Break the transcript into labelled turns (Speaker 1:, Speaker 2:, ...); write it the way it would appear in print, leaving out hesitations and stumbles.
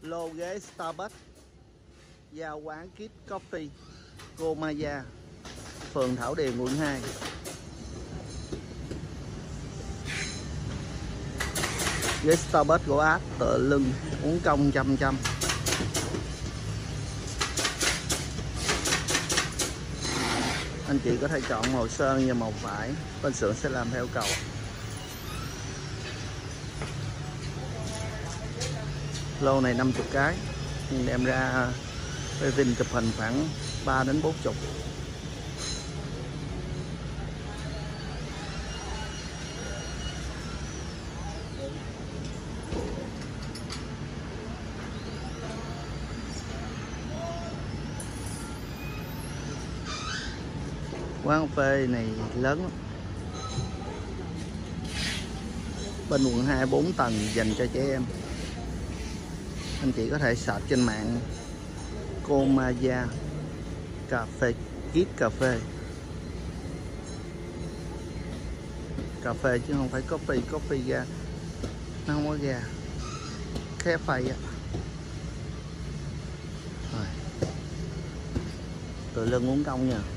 Speaker 1: Lô ghế Starbucks, giao quán Kit Coffee, Comaya, phường Thảo Điền, quận 2. Ghế Starbucks gỗ áp, tựa lưng, uốn cong chăm chăm. Anh chị có thể chọn màu sơn và màu vải, bên xưởng sẽ làm theo cầu. Lô này 50 cái, nhưng đem ra Vin chụp hình khoảng 3 đến 40. Quán cà phê này lớn lắm. Bên quận 2 4 tầng dành cho trẻ em. Anh chị có thể search trên mạng Comaya cà phê, Kit cà phê. Cà phê chứ không phải coffee ra. Nó không có ra. Khé phây á. Rồi. Tựa lưng uốn cong nha.